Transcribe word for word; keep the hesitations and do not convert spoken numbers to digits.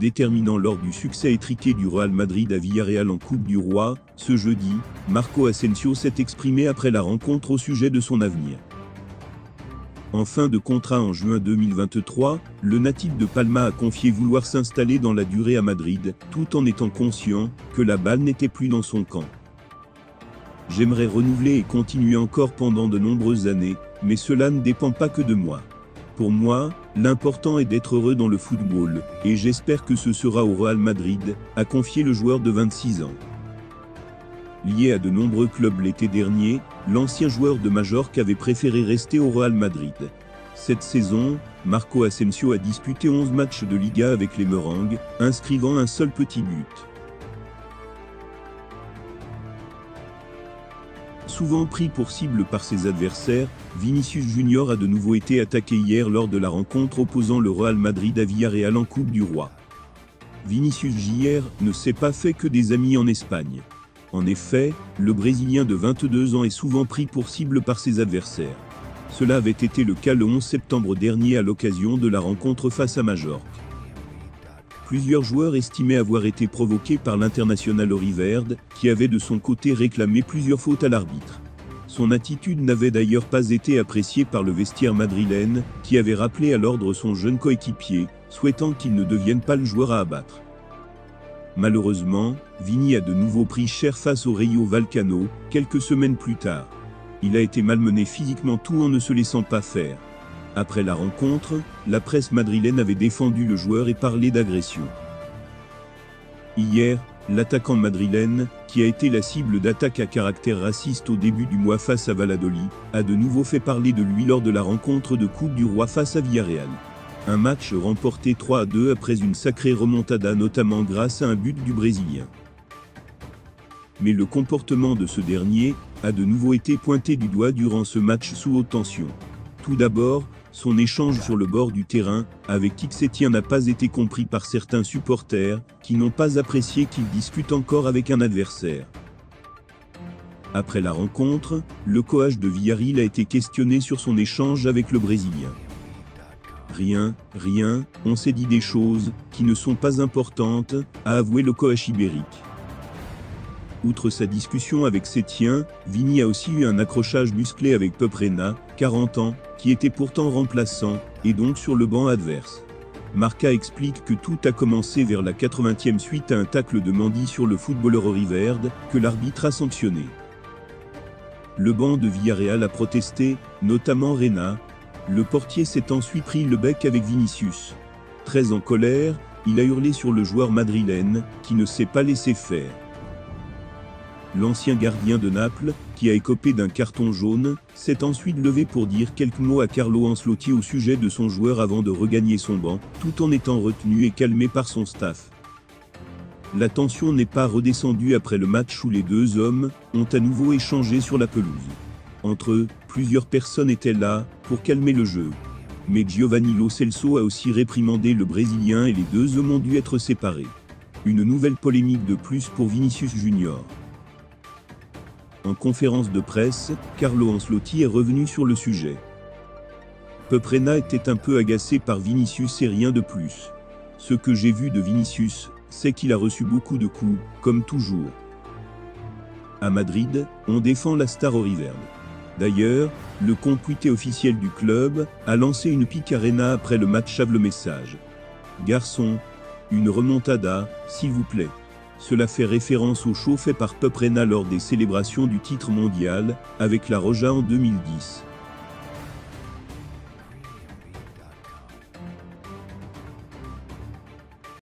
déterminant lors du succès étriqué du Real Madrid à Villarreal en Coupe du Roi. Ce jeudi, Marco Asensio s'est exprimé après la rencontre au sujet de son avenir. En fin de contrat en juin deux mille vingt-trois, le natif de Palma a confié vouloir s'installer dans la durée à Madrid, tout en étant conscient que la balle n'était plus dans son camp. J'aimerais renouveler et continuer encore pendant de nombreuses années, mais cela ne dépend pas que de moi. Pour moi, l'important est d'être heureux dans le football, et j'espère que ce sera au Real Madrid, a confié le joueur de vingt-six ans. Lié à de nombreux clubs l'été dernier, l'ancien joueur de Majorque avait préféré rester au Real Madrid. Cette saison, Marco Asensio a disputé onze matchs de Liga avec les Merengues, inscrivant un seul petit but. Souvent pris pour cible par ses adversaires, Vinicius Junior a de nouveau été attaqué hier lors de la rencontre opposant le Real Madrid à Villarreal en Coupe du Roi. Vinicius Junior ne s'est pas fait que des amis en Espagne. En effet, le Brésilien de vingt-deux ans est souvent pris pour cible par ses adversaires. Cela avait été le cas le onze septembre dernier à l'occasion de la rencontre face à Majorque. Plusieurs joueurs estimaient avoir été provoqués par l'international Oriverde, qui avait de son côté réclamé plusieurs fautes à l'arbitre. Son attitude n'avait d'ailleurs pas été appréciée par le vestiaire madrilène, qui avait rappelé à l'ordre son jeune coéquipier, souhaitant qu'il ne devienne pas le joueur à abattre. Malheureusement, Vini a de nouveau pris cher face au Rayo Vallecano, quelques semaines plus tard. Il a été malmené physiquement tout en ne se laissant pas faire. Après la rencontre, la presse madrilène avait défendu le joueur et parlé d'agression. Hier, l'attaquant madrilène, qui a été la cible d'attaques à caractère raciste au début du mois face à Valladolid, a de nouveau fait parler de lui lors de la rencontre de Coupe du Roi face à Villarreal. Un match remporté trois à deux après une sacrée remontada notamment grâce à un but du Brésilien. Mais le comportement de ce dernier a de nouveau été pointé du doigt durant ce match sous haute tension. Tout d'abord, son échange sur le bord du terrain avec Kik-Setien n'a pas été compris par certains supporters qui n'ont pas apprécié qu'il discute encore avec un adversaire. Après la rencontre, le coach de Villarreal a été questionné sur son échange avec le Brésilien. Rien, rien, on s'est dit des choses qui ne sont pas importantes, a avoué le coach ibérique. Outre sa discussion avec Setien, Vini a aussi eu un accrochage musclé avec Pep Reina, quarante ans, qui était pourtant remplaçant, et donc sur le banc adverse. Marca explique que tout a commencé vers la quatre-vingtième suite à un tacle de Mendy sur le footballeur Oriverde, que l'arbitre a sanctionné. Le banc de Villarreal a protesté, notamment Reina. Le portier s'est ensuite pris le bec avec Vinicius. Très en colère, il a hurlé sur le joueur madrilène, qui ne s'est pas laissé faire. L'ancien gardien de Naples, qui a écopé d'un carton jaune, s'est ensuite levé pour dire quelques mots à Carlo Ancelotti au sujet de son joueur avant de regagner son banc, tout en étant retenu et calmé par son staff. La tension n'est pas redescendue après le match où les deux hommes ont à nouveau échangé sur la pelouse. Entre eux, plusieurs personnes étaient là pour calmer le jeu. Mais Giovanni Lo Celso a aussi réprimandé le Brésilien et les deux hommes ont dû être séparés. Une nouvelle polémique de plus pour Vinicius Junior. En conférence de presse, Carlo Ancelotti est revenu sur le sujet. Pep Reina était un peu agacé par Vinicius et rien de plus. Ce que j'ai vu de Vinicius, c'est qu'il a reçu beaucoup de coups, comme toujours. À Madrid, on défend la star Oriverde. D'ailleurs, le compte Twitter officiel du club a lancé une pique à Reina après le match avec le message. Garçon, une remontada, s'il vous plaît. Cela fait référence au show fait par Pep Reina lors des célébrations du titre mondial, avec la Roja en deux mille dix.